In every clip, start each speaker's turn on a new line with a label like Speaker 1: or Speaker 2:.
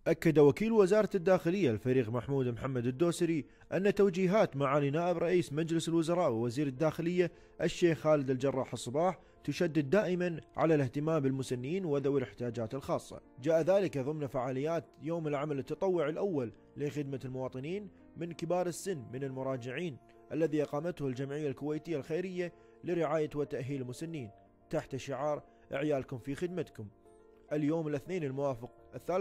Speaker 1: أكد وكيل وزارة الداخلية الفريق محمود محمد الدوسري أن توجيهات معالي نائب رئيس مجلس الوزراء ووزير الداخلية الشيخ خالد الجراح الصباح تشدد دائما على الاهتمام بالمسنين وذوي الاحتياجات الخاصة. جاء ذلك ضمن فعاليات يوم العمل التطوعي الأول لخدمة المواطنين من كبار السن من المراجعين الذي أقامته الجمعية الكويتية الخيرية لرعاية وتأهيل المسنين تحت شعار عيالكم في خدمتكم، اليوم الاثنين الموافق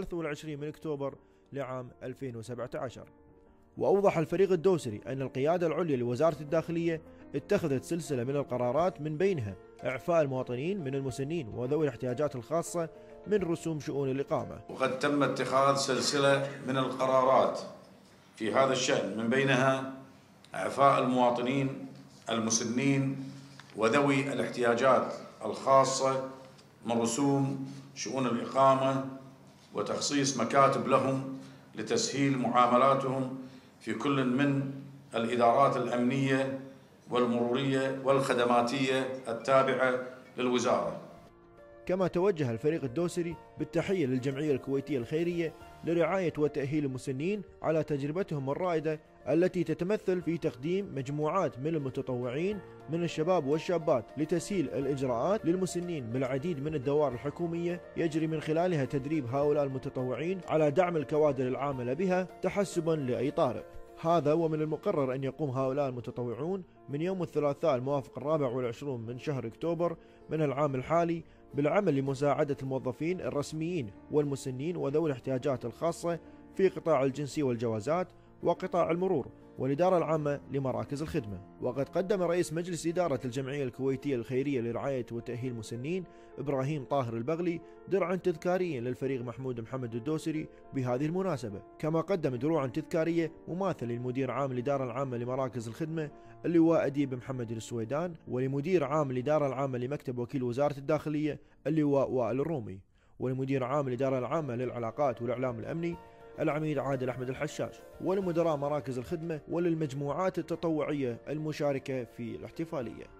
Speaker 1: 23 من أكتوبر لعام 2017. وأوضح الفريق الدوسري أن القيادة العليا لوزارة الداخلية اتخذت سلسلة من القرارات من بينها إعفاء المواطنين من المسنين وذوي الاحتياجات الخاصة من رسوم شؤون الإقامة.
Speaker 2: وقد تم اتخاذ سلسلة من القرارات في هذا الشأن من بينها إعفاء المواطنين المسنين وذوي الاحتياجات الخاصة من رسوم شؤون الإقامة وتخصيص مكاتب لهم لتسهيل معاملاتهم في كل من الإدارات الأمنية والمرورية والخدماتية التابعة للوزارة.
Speaker 1: كما توجه الفريق الدوسري بالتحية للجمعية الكويتية الخيرية لرعاية وتأهيل المسنين على تجربتهم الرائدة التي تتمثل في تقديم مجموعات من المتطوعين من الشباب والشابات لتسهيل الإجراءات للمسنين بالعديد من الدوائر الحكومية يجري من خلالها تدريب هؤلاء المتطوعين على دعم الكوادر العاملة بها تحسبا لأي طارئ. هذا ومن المقرر أن يقوم هؤلاء المتطوعون من يوم الثلاثاء الموافق 24 من شهر أكتوبر من العام الحالي بالعمل لمساعدة الموظفين الرسميين والمسنين وذوي الاحتياجات الخاصة في قطاع الجنسي والجوازات وقطاع المرور والإدارة العامة لمراكز الخدمة. وقد قدم رئيس مجلس إدارة الجمعية الكويتية الخيرية لرعاية وتأهيل المسنين إبراهيم طاهر البغلي درعا تذكاريا للفريق محمود محمد الدوسري بهذه المناسبة، كما قدم دروعا تذكارية مماثلة لمدير عام الإدارة العامة لمراكز الخدمة اللواء أديب محمد السويدان، ولمدير عام الإدارة العامة لمكتب وكيل وزارة الداخلية اللواء وائل الرومي، ولمدير عام الإدارة العامة للعلاقات والإعلام الأمني العميد عادل أحمد الحشاش، ولمدراء مراكز الخدمة وللمجموعات التطوعية المشاركة في الاحتفالية.